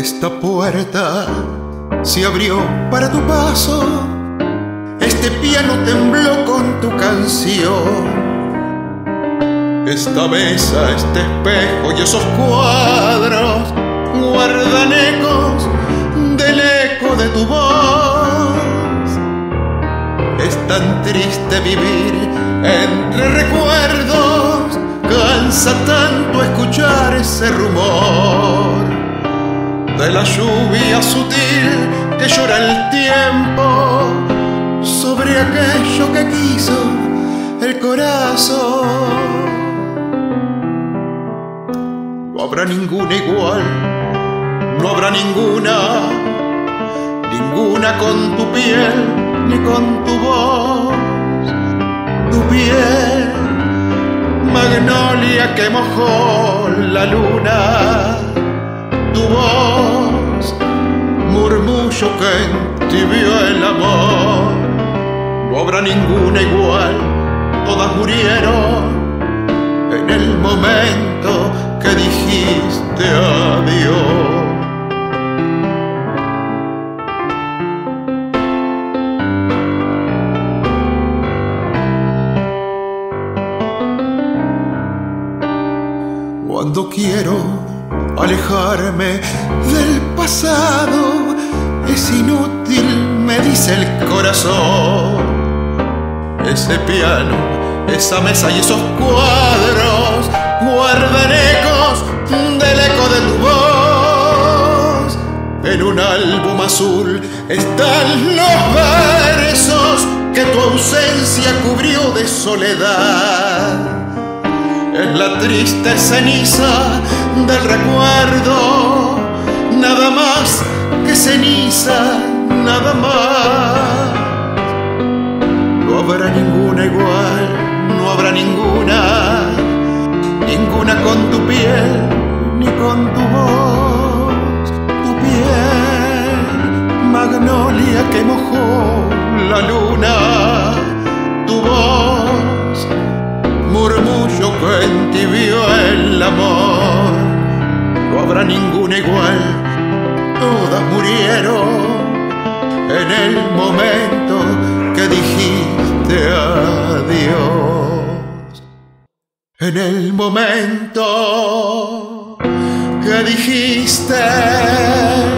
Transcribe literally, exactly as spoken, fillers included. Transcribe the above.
Esta puerta se abrió para tu paso, este piano tembló con tu canción. Esta mesa, este espejo y esos cuadros guardan ecos del eco de tu voz. Es tan triste vivir entre recuerdos, cansa tanto escuchar ese rumor de la lluvia sutil que llora el tiempo sobre aquello que quiso el corazón. No habrá ninguna igual, no habrá ninguna, ninguna con tu piel ni con tu voz. Tu piel, magnolia que mojó la luna, tu voz, murmullo que entibió el amor. No habrá ninguna igual, todas murieron en el momento que dijiste adiós. Cuando quiero alejarme del pasado, es inútil, me dice el corazón. Ese piano, esa mesa y esos cuadros guardan ecos del eco de tu voz. En un álbum azul están los versos que tu ausencia cubrió de soledad. Es la triste ceniza del recuerdo, nada más que ceniza, nada más. No habrá ninguna igual, no habrá ninguna, ninguna con tu piel ni con tu voz. Tu piel, magnolia que mojó la luna, tu voz, murmullo que entibió el amor. No habrá ninguna igual, todas murieron en el momento que dijiste adiós. En el momento que dijiste